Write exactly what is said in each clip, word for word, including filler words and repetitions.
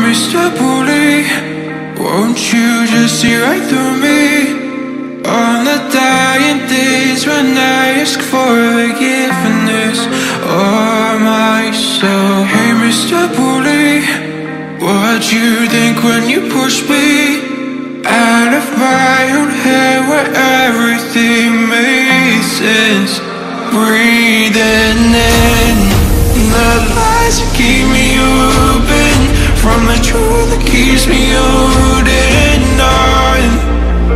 Mister Bully, won't you just see right through me? On the dying days when I ask for forgiveness or myself. Hey Mister Bully, what'd you think when you pushed me out of my own head where everything made sense? Breathing in the lies that keep me open from the truth that keeps me holding on.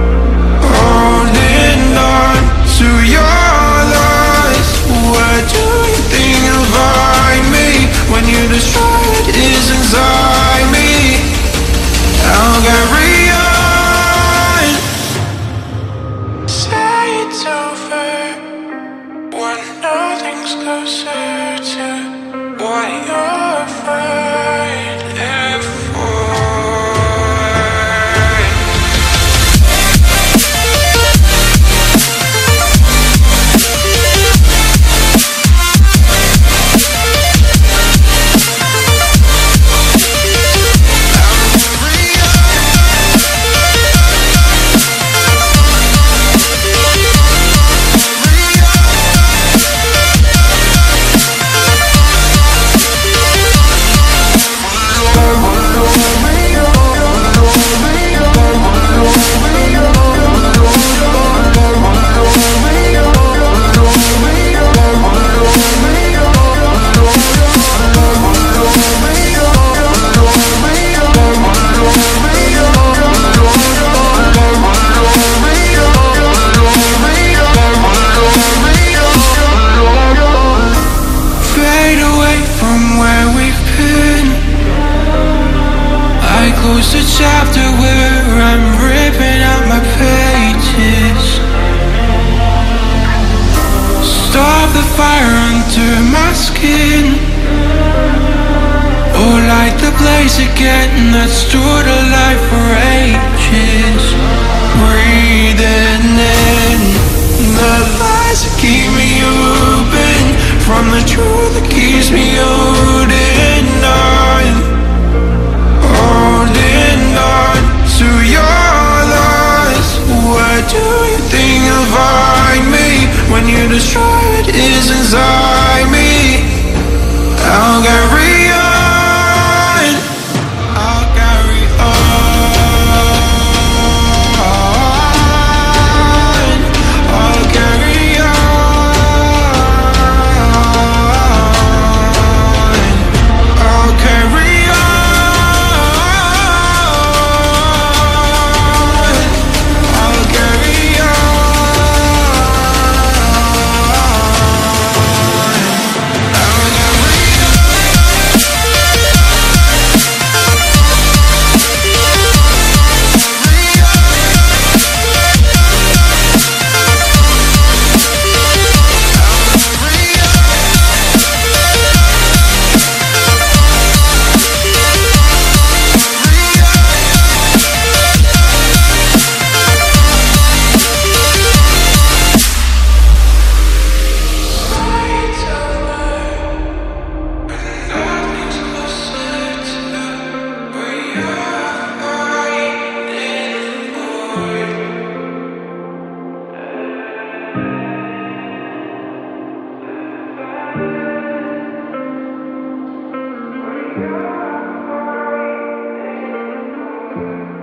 Holding on to your lies. What do you think of me when you destroy what is inside me? I'll carry on. Say it's over when nothing's closer to what you're fighting for. Close the chapter where I'm ripping out my pages. Stop the fire under my skin, or light the blaze again that stood alive for ages. Breathing in the lies that keep me open from the truth that keeps me holding on. Holding on to your lies. What do you think of me when you destroy what is inside me? I'll carry on. I'll carry on. I'll carry on. I'll carry on. Yeah.